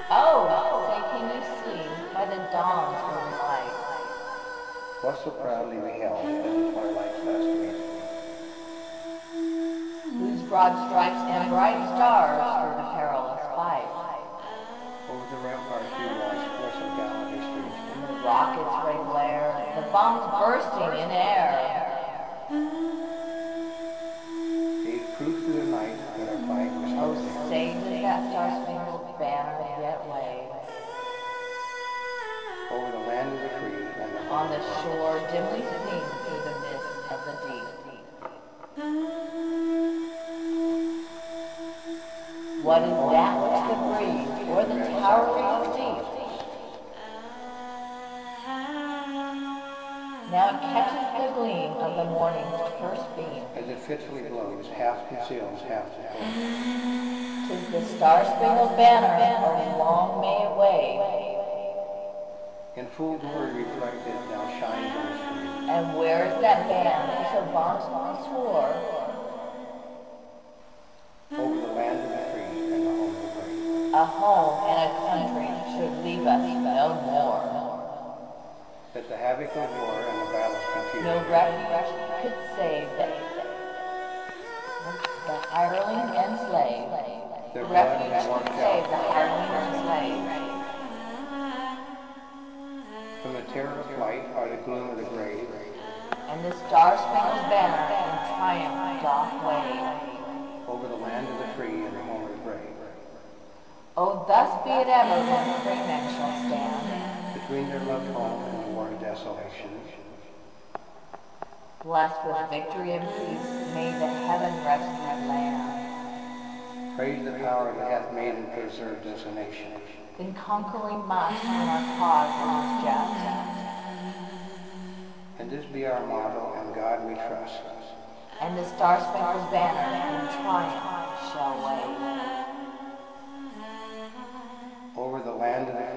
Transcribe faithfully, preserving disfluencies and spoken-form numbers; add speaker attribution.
Speaker 1: Oh, say can you see by the dawn's early light?
Speaker 2: Was so proudly beheld in the twilight's last gleam,
Speaker 1: Whose broad stripes and bright stars for the perilous fight.
Speaker 2: over the rampart you watched where so gallantly streamed,
Speaker 1: And the rockets' ray glare, the bombs bursting in air.
Speaker 2: gave proof through the night that our flag was
Speaker 1: Oh,
Speaker 2: still
Speaker 1: say does that star-spangled banner yet wave
Speaker 2: over the land of the free and the
Speaker 1: on the shore dimly seen through the mist of the deep. What is that which the breeze or the towering steep? Now it catches the gleam of the morning's first beam.
Speaker 2: as it fitfully blows, half conceals, half discloses.
Speaker 1: Tis the star-spangled banner, oh long may it wave.
Speaker 2: In full glory reflected, now shines on the stream.
Speaker 1: And where is that band which so vauntedly swore?
Speaker 2: Over the land of the free and the home of the brave.
Speaker 1: A home and a country should leave us no more.
Speaker 2: That the havoc of war and the battle's confusion,
Speaker 1: No refuge could save the, the hireling and slave.
Speaker 2: their
Speaker 1: The
Speaker 2: blood
Speaker 1: refuge
Speaker 2: and war
Speaker 1: could save the hireling and slave.
Speaker 2: from the terror of flight or the gloom of the grave,
Speaker 1: And the star-spangled banner in triumph doth wave.
Speaker 2: over the land of the free and the home of the brave.
Speaker 1: Oh, thus be it ever when free men shall stand,
Speaker 2: Between their loved home and the war of desolation,
Speaker 1: blessed with victory and peace, may the heaven-rescued land.
Speaker 2: praise the power that hath made and preserved us a nation.
Speaker 1: In conquering might when our cause is just.
Speaker 2: And this be our motto, and God we trust.
Speaker 1: And the star-spangled banner in triumph shall wave.
Speaker 2: Over the land of the